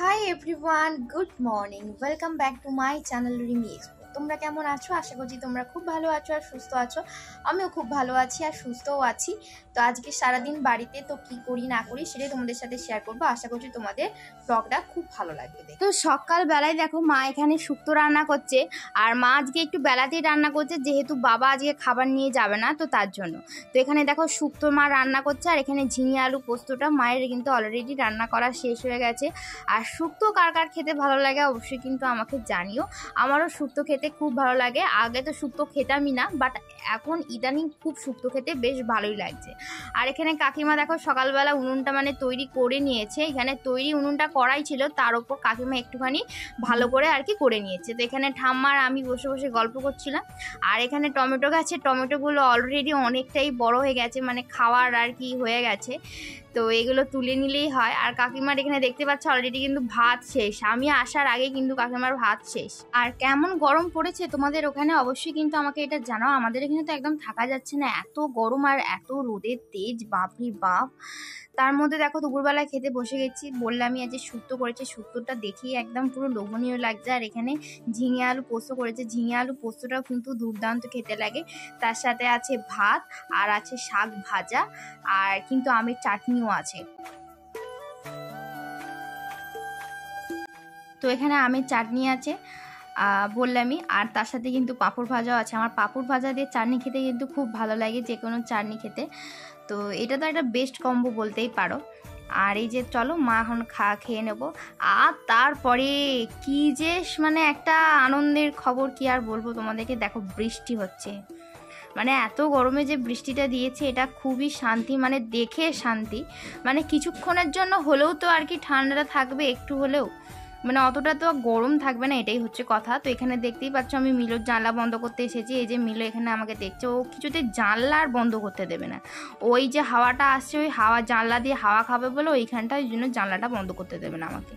High everyone, good morning. Welcome back to my channel Rimi explore. তোমরা কেমন আছো? আশা করছি তোমরা খুব ভালো আছো আর সুস্থ আছো। আমিও খুব ভালো আছি আর সুস্থও আছি। তো আজকে সারাদিন বাড়িতে তো কি করি না করি সেটাই তোমাদের সাথে শেয়ার করবো। আশা করছি তোমাদের ব্লগটা খুব ভালো লাগবে। তো সকালবেলায় দেখো মা এখানে শুক্তো রান্না করছে, আর মা আজকে একটু বেলাতেই রান্না করছে যেহেতু বাবা আজকে খাবার নিয়ে যাবে না, তো তার জন্য। তো এখানে দেখো শুক্তো মা রান্না করছে, আর এখানে ঝিঙে আলু পোস্তটা মায়ের কিন্তু অলরেডি রান্না করা শেষ হয়ে গেছে। আর শুক্তো কার কার খেতে ভালো লাগে অবশ্যই কিন্তু আমাকে জানিও। আমারও শুক্তো খেতে খুব ভালো লাগে। আগে তো শুক্তো খেতামই না, বাট এখন ইদানিং খুব শুক্তো খেতে বেশ ভালোই লাগছে। আর এখানে কাকিমা দেখো সকালবেলা উনুনটা তৈরি করে নিয়েছে। এখানে তৈরি উনুনটা করাই ছিল, তার উপর কাকিমা একটুখানি ভালো করে আর কি করে নিয়েছে। তো এখানে ঠাম্মার আমি বসে বসে গল্প করছিলাম। আর এখানে টমেটো গাছে টমেটোগুলো অলরেডি অনেকটাই বড় হয়ে গেছে, খাওয়ার আর কি হয়ে গেছে। তো এগুলো তুলে নিলেই হয়। আর কাকিমার এখানে দেখতে পাচ্ছ অলরেডি কিন্তু ভাত শেষ। আমি আসার আগে কিন্তু কাকিমার ভাত শেষ। আর কেমন গরম পড়েছে তোমাদের ওখানে অবশ্যই কিন্তু আমাকে এটা জানাও। আমাদের এখানে তো একদম থাকা যাচ্ছে না, এত গরম আর এত রোদের তেজ, বাপরে বাপ। তার মধ্যে দেখো দুপুরবেলায় খেতে বসে গেছি। বললামই আজ শুক্তো করেছে, শুক্তোটা দেখেই একদম পুরো লোভনীয় লাগছে। আর এখানে ঝিঙে আলু পোস্ত করেছে, ঝিঙে আলু পোস্তটাও কিন্তু দুর্দান্ত খেতে লাগে। তার সাথে আছে ভাত, আর আছে শাক ভাজা, আর কিন্তু আমের চাটনিও আছে। তো এখানে আমের চাটনি আছে বললামই, আর তার সাথে কিন্তু পাঁপড় ভাজাও আছে। আমার পাঁপড় ভাজা দিয়ে চাটনি খেতে কিন্তু খুব ভালো লাগে, যে কোনো চাটনি খেতে। তো এটা তো একটা বেস্ট কম্বো বলতেই পারো। আর এই যে চলো মা এখন খেয়ে নেবো। আর তারপরে কি যে একটা আনন্দের খবর, কি আর বলবো তোমাদেরকে। দেখো বৃষ্টি হচ্ছে, এত গরমে যে বৃষ্টিটা দিয়েছে এটা খুবই শান্তি, দেখে শান্তি। কিছুক্ষণের জন্য হলেও তো আর কি ঠান্ডাটা থাকবে একটু হলেও, অতটা তো গরম থাকবে না, এটাই হচ্ছে কথা। তো এখানে দেখতেই পাচ্ছ আমি মিলোর জানলা বন্ধ করতে এসেছি। এই যে মিলো এখানে আমাকে দেখছে, ও কিছুতে জানলা আর বন্ধ করতে দেবে না। ওই যে হাওয়াটা আসছে, ওই হাওয়া জানলা দিয়ে হাওয়া খাবে বলে ওইখানটা, ওই জন্য জানলাটা বন্ধ করতে দেবে না আমাকে।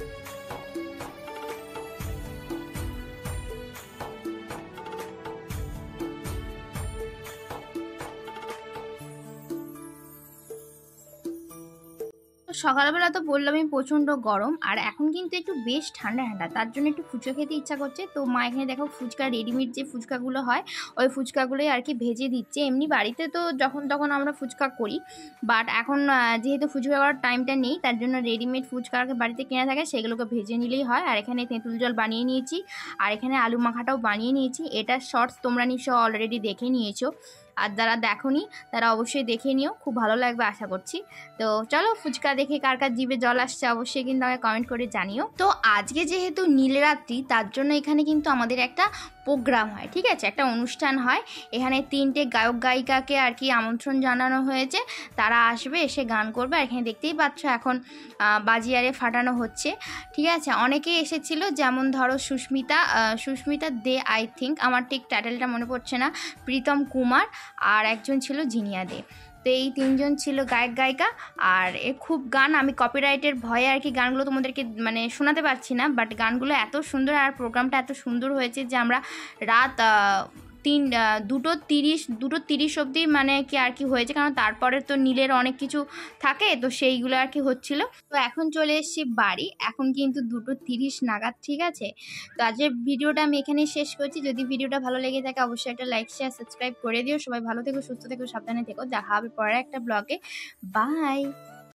তো সকালবেলা তো বললামই প্রচণ্ড গরম, আর এখন কিন্তু একটু বেশ ঠান্ডা ঠান্ডা, তার জন্য একটু ফুচকা খেতে ইচ্ছা করছে। তো মা এখানে দেখো ফুচকা রেডিমেড যে ফুচকাগুলো হয় ওই ফুচকাগুলোই আর কি ভেজে দিচ্ছে। এমনি বাড়িতে তো যখন তখন আমরা ফুচকা করি, বাট এখন যেহেতু ফুচকা করার টাইমটা নেই, তার জন্য রেডিমেড ফুচকা বাড়িতে কেনা থাকে, সেগুলোকে ভেজে নিলেই হয়। আর এখানে তেঁতুল জল বানিয়ে নিয়েছি, আর এখানে আলু মাখাটাও বানিয়ে নিয়েছি। এটা শর্টস তোমরা নিশ্চয় অলরেডি দেখে নিয়েছো, আর যারা দেখোনি তারা অবশ্যই দেখে নিও, খুব ভালো লাগবে আশা করছি। তো চলো ফুচকা দেখে কার কার জিভে জল আসছে অবশ্যই কিন্তু আমাকে কমেন্ট করে জানিও। তো আজকে যেহেতু নীলরাত্রি, তার জন্য এখানে কিন্তু আমাদের একটা প্রোগ্রাম হয়, ঠিক আছে, একটা অনুষ্ঠান হয়। এখানে 3টে গায়ক গায়িকাকে আর কি আমন্ত্রণ জানানো হয়েছে, তারা আসবে, এসে গান করবে। আর এখানে দেখতেই পাচ্ছ এখন বাজিয়ারে ফাটানো হচ্ছে, ঠিক আছে। অনেকেই এসেছিল, যেমন ধরো সুস্মিতা দে, আই থিঙ্ক, আমার ঠিক টাইটেলটা মনে পড়ছে না, প্রীতম কুমার, আর একজন ছিল জিনিয়া দে। তো এই 3জন ছিল গায়ক গায়িকা। আর খুব গান, আমি কপিরাইটের ভয়ে আর কি গানগুলো তোমাদেরকে শোনাতে পারছি না, বাট গানগুলো এত সুন্দর আর প্রোগ্রামটা এত সুন্দর হয়েছে যে আমরা রাত 2:30 অবধি কি আর কি হয়েছে, কারণ তারপরে তো নীলের অনেক কিছু থাকে, তো সেইগুলো আর কি হচ্ছিল। তো এখন চলে এসেছি বাড়ি, এখন কিন্তু 2:30 নাগাদ, ঠিক আছে। তো আজকের ভিডিওটা আমি এখানে শেষ করছি। যদি ভিডিওটা ভালো লেগে থাকে অবশ্যই একটা লাইক শেয়ার সাবস্ক্রাইব করে দিও। সবাই ভালো থেকো, সুস্থ থেকো, সাবধানে থেকো। দেখা হবে পরের একটা ব্লগে। বাই।